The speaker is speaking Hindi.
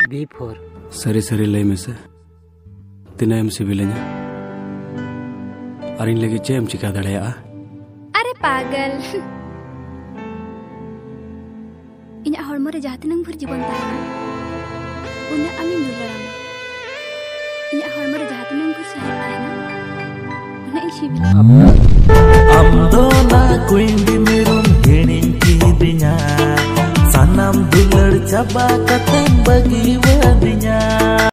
B for सरी सरी लय में से तिना एम सिविलnya अरिन लगे चे एम चिका दड़ेया। अरे पागल इन्या हॉर्मो रे जाते नंग भर जीवन ताहना उन्या अमीन दुलड़ाना इन्या हॉर्मो रे जाते नंग भर सही ताहना उन्या इसी बिला am do na kuin di mirum gening ki dinya sanam dulur cabak